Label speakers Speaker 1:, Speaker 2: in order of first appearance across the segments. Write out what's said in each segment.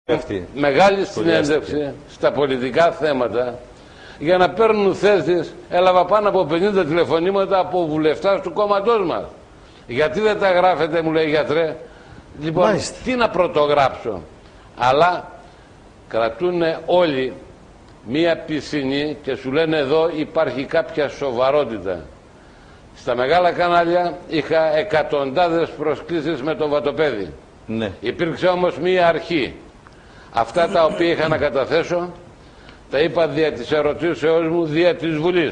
Speaker 1: Μεγάλη συνέντευξη στα πολιτικά θέματα για να παίρνουν θέσεις. Έλαβα πάνω από 50 τηλεφωνήματα από βουλευτάς του κόμματός μας. Γιατί δεν τα γράφετε, μου λέει, γιατρέ. Λοιπόν, τι να πρωτογράψω. Αλλά κρατούν όλοι μία πισινή και σου λένε εδώ υπάρχει κάποια σοβαρότητα. Στα μεγάλα κανάλια είχα εκατοντάδες προσκλήσεις με το βατοπέδι. Ναι. Υπήρξε όμως μία αρχή. Αυτά τα οποία είχα να καταθέσω τα είπα δια της ερωτήσεώς μου δια της Βουλής.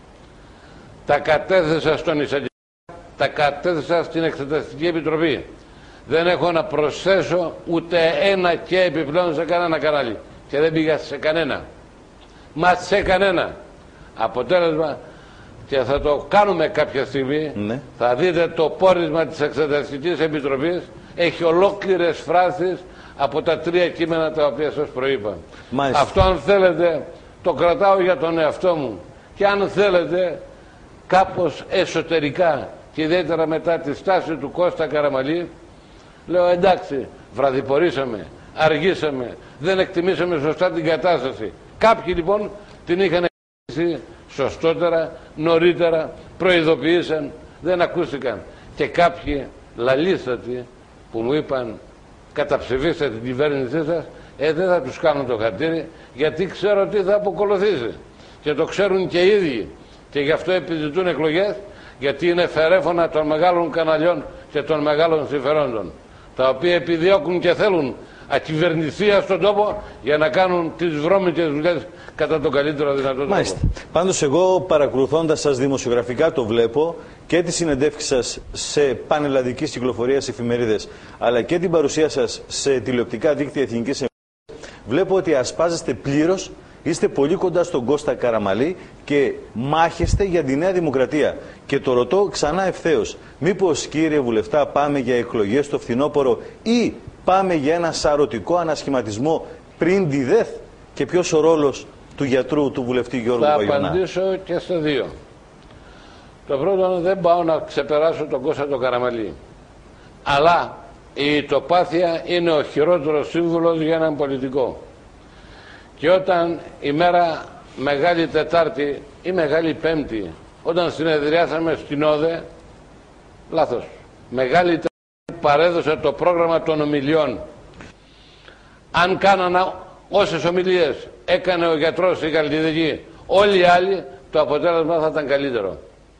Speaker 1: Τα κατέθεσα στον εισαγγελέα, τα κατέθεσα στην Εξεταστική Επιτροπή. Δεν έχω να προσθέσω ούτε ένα και επιπλέον σε κανένα κανάλι. Και δεν πήγα σε κανένα. Μα σε κανένα. Αποτέλεσμα, και θα το κάνουμε κάποια στιγμή, θα δείτε το πόρισμα της Εξεταστικής Επιτροπής. Έχει ολόκληρες φράσεις από τα 3 κείμενα τα οποία σας προείπα. Αυτό, αν θέλετε, το κρατάω για τον εαυτό μου. Και αν θέλετε, κάπως εσωτερικά και ιδιαίτερα μετά τη στάση του Κώστα Καραμαλή, λέω εντάξει, βραδιπορήσαμε, αργήσαμε, δεν εκτιμήσαμε σωστά την κατάσταση. Κάποιοι λοιπόν την είχαν εκτιμήσει σωστότερα, νωρίτερα, προειδοποιήσαν, δεν ακούστηκαν. Και κάποιοι λαλίστατοι που μου είπαν καταψηφίστε την κυβέρνησή σας, δεν θα τους κάνω το χατήρι, γιατί ξέρω τι θα αποκολουθήσει. Και το ξέρουν και οι ίδιοι. Και γι' αυτό επιζητούν εκλογές, γιατί είναι φερέφωνα των μεγάλων καναλιών και των μεγάλων συμφερόντων, τα οποία επιδιώκουν και θέλουν ακυβερνησία στον τόπο για να κάνουν τις βρώμικες δουλειές κατά τον καλύτερο δυνατό τρόπο.
Speaker 2: Πάντως εγώ, παρακολουθώντας σας δημοσιογραφικά, το βλέπω και τις συνεντεύξεις σας σε πανελλαδικής κυκλοφορίας εφημερίδες, αλλά και την παρουσία σας σε τηλεοπτικά δίκτυα εθνικής εμβέλειας, βλέπω ότι ασπάζεστε πλήρως, είστε πολύ κοντά στον Κώστα Καραμαλή και μάχεστε για τη Νέα Δημοκρατία. Και το ρωτώ ξανά ευθέως, μήπως, κύριε Βουλευτά, πάμε για εκλογές το φθινόπωρο ή πάμε για ένα σαρωτικό ανασχηματισμό πριν τη ΔΕΘ? Και ποιος ο ρόλος του γιατρού, του βουλευτή Γιώργου Παγιωνά?
Speaker 1: Θα απαντήσω και στα δύο. Το πρώτο, δεν πάω να ξεπεράσω τον Κώστα τον Καραμαλή. Αλλά η τοπάθεια είναι ο χειρότερος σύμβουλος για έναν πολιτικό. Και όταν η μέρα Μεγάλη Τετάρτη ή Μεγάλη Πέμπτη, όταν συνεδριάσαμε στην ΟΔΕ, λάθος, Μεγάλη Τετάρτη παρέδωσε το πρόγραμμα των ομιλιών. Αν κάνανε όσες ομιλίες έκανε ο γιατρός, η Χαλκιδική, όλοι οι άλλοι, το αποτέλεσμα θα ήταν καλύτερο.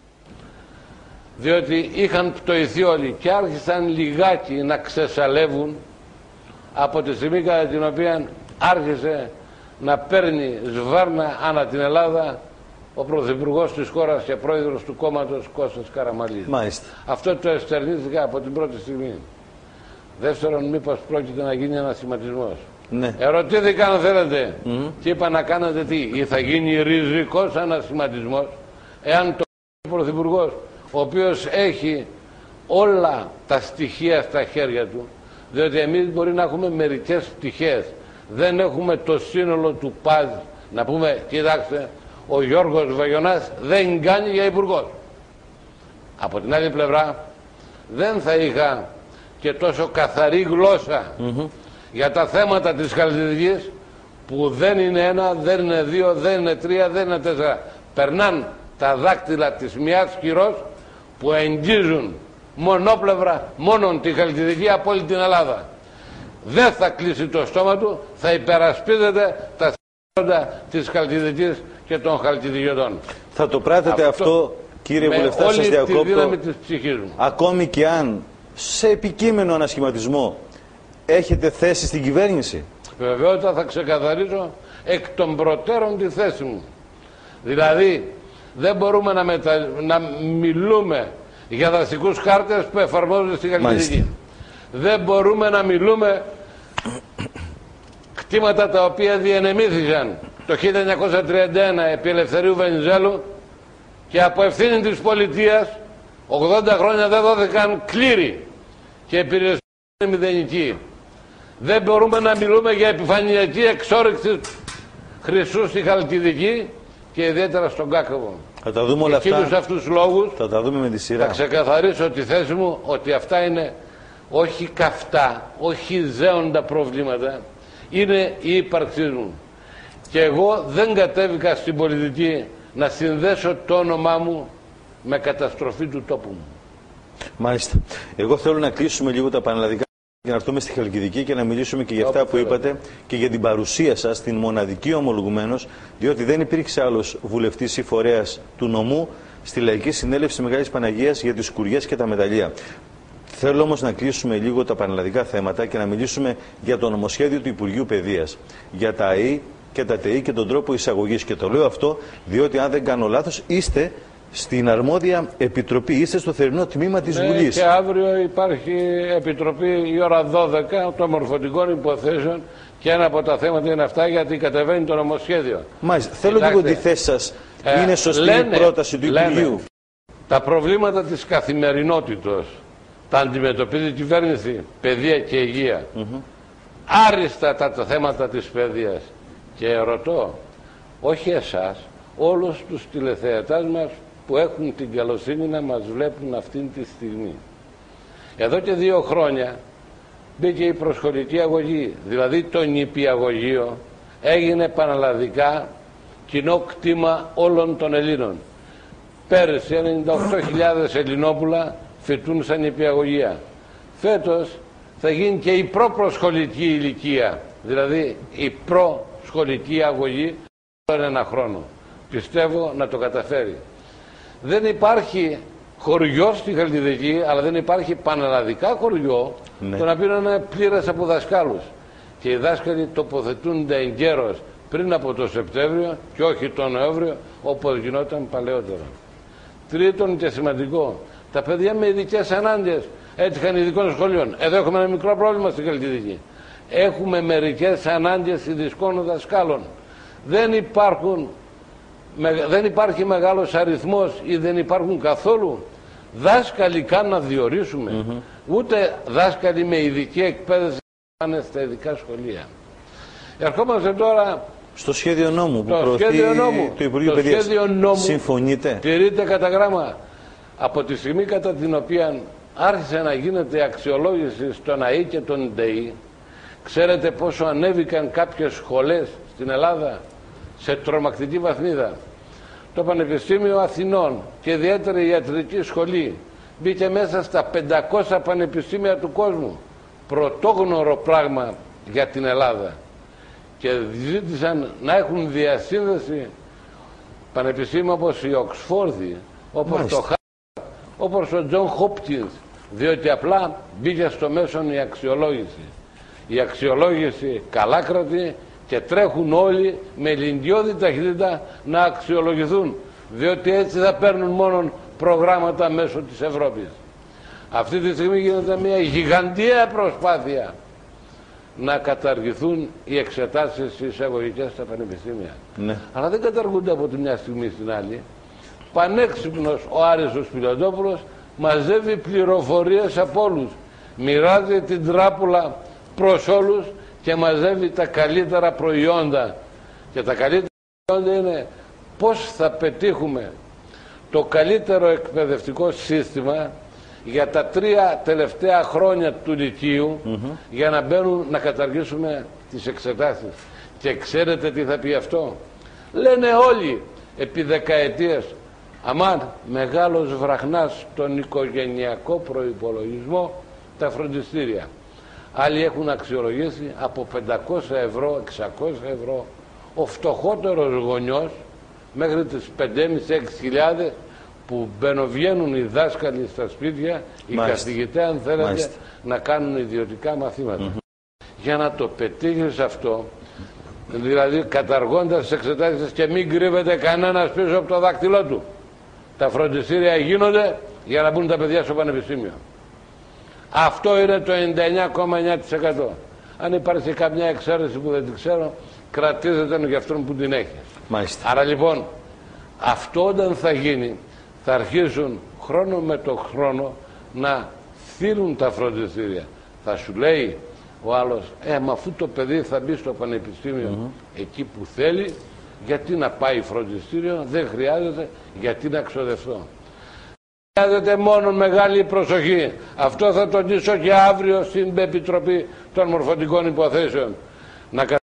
Speaker 1: Διότι είχαν πτωηθεί όλοι και άρχισαν λιγάκι να ξεσαλεύουν από τη στιγμή κατά την οποία άρχισε να παίρνει σβάρνα ανά την Ελλάδα ο Πρωθυπουργός της χώρας και πρόεδρος του κόμματος Κώστας Καραμαλής. Αυτό το εστερνήθηκα από την πρώτη στιγμή. Δεύτερον, μήπως πρόκειται να γίνει ένας σχηματισμός. Ναι. Ερωτήθηκα αν θέλετε και είπα να κάνετε τι, ή θα γίνει ριζικός ανασχηματισμός εάν το Πρωθυπουργός, ο οποίος έχει όλα τα στοιχεία στα χέρια του, διότι εμείς μπορεί να έχουμε μερικές πτυχές, δεν έχουμε το σύνολο του ΠΑΖ να πούμε κοιτάξτε, ο Γιώργος Βαγιωνάς δεν κάνει για υπουργός. Από την άλλη πλευρά δεν θα είχα και τόσο καθαρή γλώσσα για τα θέματα της Χαλκιδικής, που δεν είναι ένα, δεν είναι δύο, δεν είναι τρία, δεν είναι τέσσερα. Περνάν τα δάκτυλα της μιας χειρός που εγγίζουν μονόπλευρα μόνον τη Χαλκιδική από όλη την Ελλάδα. Δεν θα κλείσει το στόμα του, θα υπερασπίζεται τα συμφέροντα της Χαλκιδικής και των Χαλκιδικιωτών.
Speaker 2: Θα το πράτετε αυτό, κύριε Βουλευτά, σας διακόπτω, ακόμη και αν σε επικείμενο ανασχηματισμό έχετε θέση στην κυβέρνηση?
Speaker 1: Βεβαιότητα, θα ξεκαθαρίσω εκ των προτέρων τη θέση μου. Δηλαδή δεν μπορούμε να μιλούμε για δασικούς χάρτες που εφαρμόζονται στη Χαλκιδική. Δεν μπορούμε να μιλούμε κτήματα τα οποία διενεμήθηκαν το 1931 επί Ελευθερίου Βενιζέλου και από ευθύνη της πολιτείας 80 χρόνια δεν δόθηκαν κλήροι και επιρρεσία μηδενική. Δεν μπορούμε να μιλούμε για επιφανειακή εξόρυξη χρυσού στη Χαλκιδική και ιδιαίτερα στον Κάκοβο.
Speaker 2: Θα τα δούμε όλα αυτά.
Speaker 1: Εκείνους αυτούς λόγους
Speaker 2: θα τα δούμε με τη σειρά.
Speaker 1: Θα ξεκαθαρίσω τη θέση μου ότι αυτά είναι όχι καυτά, όχι ζέοντα προβλήματα. είναι η ύπαρξή μου. Και εγώ δεν κατέβηκα στην πολιτική να συνδέσω το όνομά μου με καταστροφή του τόπου μου.
Speaker 2: Μάλιστα. Εγώ θέλω να κλείσουμε λίγο τα πανελλαδικά και να έρθουμε στη Χαλκιδική και να μιλήσουμε και για αυτά που είπατε και για την παρουσία σας, την μοναδική ομολογουμένως, διότι δεν υπήρξε άλλος βουλευτής ή φορέας του νομού στη Λαϊκή Συνέλευση Μεγάλης Παναγίας για τις σκουριές και τα μεταλλεία. Θέλω όμως να κλείσουμε λίγο τα πανελλαδικά θέματα και να μιλήσουμε για το νομοσχέδιο του Υπουργείου Παιδείας, για τα ΑΕΗ και τα ΤΕΗ και τον τρόπο εισαγωγής. Και το λέω αυτό διότι, αν δεν κάνω λάθος, είστε στην αρμόδια επιτροπή, είστε στο θερινό τμήμα της Βουλής.
Speaker 1: Και αύριο υπάρχει επιτροπή η ώρα 12 των μορφωτικών υποθέσεων και ένα από τα θέματα είναι αυτά, γιατί κατεβαίνει το νομοσχέδιο.
Speaker 2: Μάλιστα. Θέλω λίγο τη θέση σας. Είναι σωστή η πρόταση του Υπουργείου?
Speaker 1: Τα προβλήματα της καθημερινότητας τα αντιμετωπίζει η κυβέρνηση, παιδεία και υγεία. Άριστα τα θέματα της παιδείας. Και ρωτώ, όχι εσάς, όλους τους τηλεθεατάς μας που έχουν την καλοσύνη να μας βλέπουν αυτήν τη στιγμή. Εδώ και 2 χρόνια μπήκε η προσχολική αγωγή, δηλαδή το νηπιαγωγείο έγινε πανελλαδικά κοινό κτήμα όλων των Ελλήνων. Πέρυσι 98.000 Ελληνόπουλα φοιτούν σαν νηπιαγωγεία. Φέτος θα γίνει και η προπροσχολική ηλικία, δηλαδή η προσχολική αγωγή τον 1 χρόνο. Πιστεύω να το καταφέρει. Δεν υπάρχει χωριό στη Χαλκιδική, αλλά δεν υπάρχει πανελλαδικά χωριό, το να είναι πλήρες από δασκάλους. Και οι δάσκαλοι τοποθετούνται εγκαίρως πριν από το Σεπτέμβριο και όχι τον Νοέμβριο, όπως γινόταν παλαιότερα. Τρίτον και σημαντικό, τα παιδιά με ειδικές ανάγκες έτυχαν ειδικών σχολείων. Εδώ έχουμε ένα μικρό πρόβλημα στη Χαλκιδική. Έχουμε μερικές ανάγκες ειδικών δασκάλων. Δεν υπάρχει μεγάλος αριθμός ή δεν υπάρχουν καθόλου δάσκαλοι καν να διορίσουμε. Ούτε δάσκαλοι με ειδική εκπαίδευση πάνε στα ειδικά σχολεία. Ερχόμαστε τώρα
Speaker 2: στο σχέδιο νόμου που προωθεί το Υπουργείο Παιδείας. Συμφωνείτε?
Speaker 1: Τηρείται κατά γράμμα. Από τη στιγμή κατά την οποία άρχισε να γίνεται αξιολόγηση στον ΑΕΗ και τον ΤΕΗ, ξέρετε πόσο ανέβηκαν κάποιες σχολές στην Ελλάδα σε τρομακτική βαθμίδα. Το Πανεπιστήμιο Αθηνών και ιδιαίτερα η ιατρική σχολή μπήκε μέσα στα 500 πανεπιστήμια του κόσμου. Πρωτόγνωρο πράγμα για την Ελλάδα. Και ζήτησαν να έχουν διασύνδεση πανεπιστήμια όπως η Οξφόρδη, όπως το Χάρβαρντ, όπως ο Τζον Χόπκινς, διότι απλά μπήκε στο μέσον η αξιολόγηση. Η αξιολόγηση καλά κρατεί και τρέχουν όλοι με λυντιώδη ταχύτητα να αξιολογηθούν, διότι έτσι θα παίρνουν μόνο προγράμματα μέσω της Ευρώπης. Αυτή τη στιγμή γίνεται μια γιγαντιαία προσπάθεια να καταργηθούν οι εξετάσεις εισαγωγικές στα πανεπιστήμια. Αλλά δεν καταργούνται από τη μια στιγμή στην άλλη. Πανέξυπνος ο Άρης Πιλωτόπουλος μαζεύει πληροφορίες από όλους, μοιράζει την τράπουλα προς όλους και μαζεύει τα καλύτερα προϊόντα. Και τα καλύτερα προϊόντα είναι πώς θα πετύχουμε το καλύτερο εκπαιδευτικό σύστημα για τα 3 τελευταία χρόνια του Λυκείου, για να μπαίνουν να καταργήσουμε τις εξετάσεις. Και ξέρετε τι θα πει αυτό? Λένε όλοι επί δεκαετίες, αμάν μεγάλος βραχνάς στον οικογενειακό προϋπολογισμό τα φροντιστήρια. Άλλοι έχουν αξιολογήσει από 500 ευρώ, 600 ευρώ. Ο φτωχότερος γονιός μέχρι τις 5.500-6.000 που μπαινοβγαίνουν οι δάσκαλοι στα σπίτια, οι καθηγητές αν θέλετε να κάνουν ιδιωτικά μαθήματα. Για να το πετύχεις αυτό, δηλαδή καταργώντας τις εξετάσεις και μην κρύβεται κανένας πίσω από το δάκτυλό του. Τα φροντιστήρια γίνονται για να μπουν τα παιδιά στο πανεπιστήμιο. Αυτό είναι το 99,9%. Αν υπάρχει καμιά εξαίρεση που δεν την ξέρω, κρατήσετε για αυτόν που την έχει. Άρα λοιπόν, αυτό όταν θα γίνει, θα αρχίσουν χρόνο με το χρόνο να θύρουν τα φροντιστήρια. Θα σου λέει ο άλλος, μα αφού το παιδί θα μπει στο πανεπιστήμιο εκεί που θέλει, γιατί να πάει φροντιστήριο? Δεν χρειάζεται, γιατί να ξοδευτώ? Χρειάζεται μόνο μεγάλη προσοχή. Αυτό θα τονίσω και αύριο στην Επιτροπή των Μορφωτικών Υποθέσεων. να